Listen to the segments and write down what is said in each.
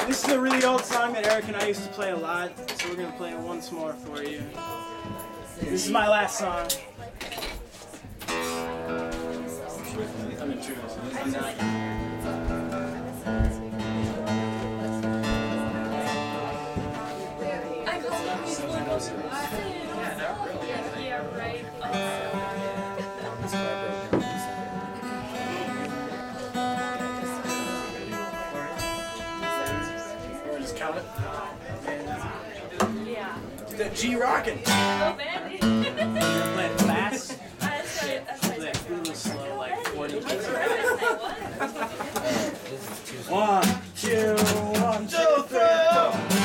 This is a really old song that Erik and I used to play a lot, so we're gonna play it once more for you. This is my last song. Yeah, right. Just count it. Yeah. The G rockin'. Oh, man. You're playing fast. That's right. Like a little slow, like 40 beats. What? 1, 2, 1, 2, 3, 4.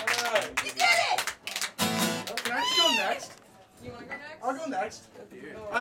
I'll go next.